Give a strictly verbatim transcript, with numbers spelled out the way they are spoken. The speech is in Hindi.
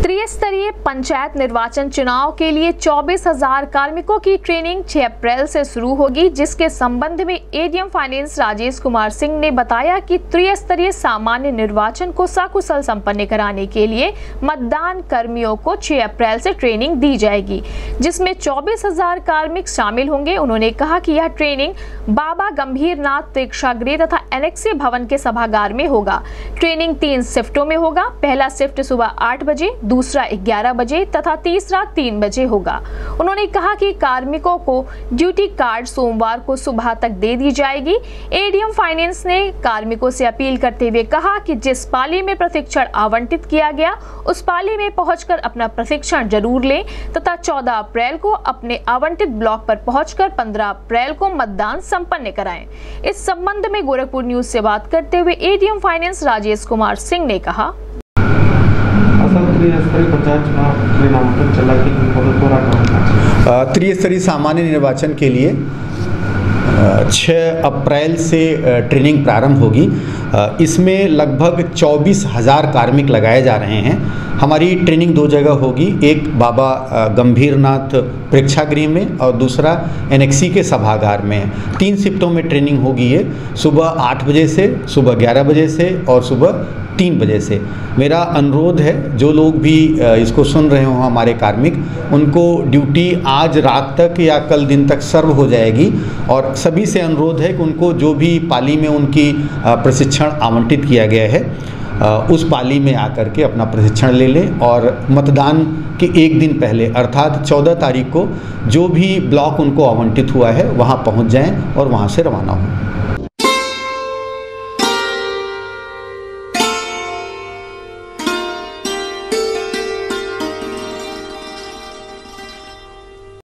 त्रिस्तरीय पंचायत निर्वाचन चुनाव के लिए चौबीस हजार कार्मिकों की ट्रेनिंग छह अप्रैल से शुरू होगी, जिसके संबंध में एडीएम फाइनेंस राजेश कुमार सिंह ने बताया कि त्रिस्तरीय सामान्य निर्वाचन को सकुशल संपन्न कराने के लिए मतदान कर्मियों को छह अप्रैल से ट्रेनिंग दी जाएगी, जिसमें चौबीस हजार कार्मिक शामिल होंगे। उन्होंने कहा कि यह ट्रेनिंग बाबा गंभीरनाथ प्रेक्षागृह तथा एनेक्सी भवन के सभागार में होगा। ट्रेनिंग तीन शिफ्टों में होगा। पहला शिफ्ट सुबह आठ बजे, दूसरा ग्यारह बजे तथा तीसरा तीन बजे होगा। उन्होंने कहा कि कार्मिकों को ड्यूटी कार्ड सोमवार को सुबह तक दे दी जाएगी। एडीएम फाइनेंस ने कार्मिकों से अपील करते हुए कहा कि जिस पाली में प्रशिक्षण आवंटित किया गया उस पाली में पहुंचकर अपना प्रशिक्षण जरूर लें तथा चौदह अप्रैल को अपने आवंटित ब्लॉक पर पहुंचकर पंद्रह अप्रैल को मतदान संपन्न कराएं। इस संबंध में गोरखपुर न्यूज से बात करते हुए एडीएम फाइनेंस राजेश कुमार सिंह ने कहा, त्रिस्तरीय सामान्य निर्वाचन के लिए छह अप्रैल से ट्रेनिंग प्रारंभ होगी। इसमें लगभग चौबीस हजार कार्मिक लगाए जा रहे हैं। हमारी ट्रेनिंग दो जगह होगी, एक बाबा गंभीरनाथ प्रेक्षागृह में और दूसरा एनेक्सी के सभागार में। तीन शिफ्टों में ट्रेनिंग होगी। ये सुबह आठ बजे से, सुबह ग्यारह बजे से और सुबह तीन बजे से। मेरा अनुरोध है, जो लोग भी इसको सुन रहे हो हमारे कार्मिक, उनको ड्यूटी आज रात तक या कल दिन तक सर्व हो जाएगी और सभी से अनुरोध है कि उनको जो भी पाली में उनकी प्रशिक्षण आवंटित किया गया है उस पाली में आकर के अपना प्रशिक्षण ले लें और मतदान के एक दिन पहले अर्थात चौदह तारीख को जो भी ब्लॉक उनको आवंटित हुआ है वहाँ पहुँच जाएं और वहाँ से रवाना हों।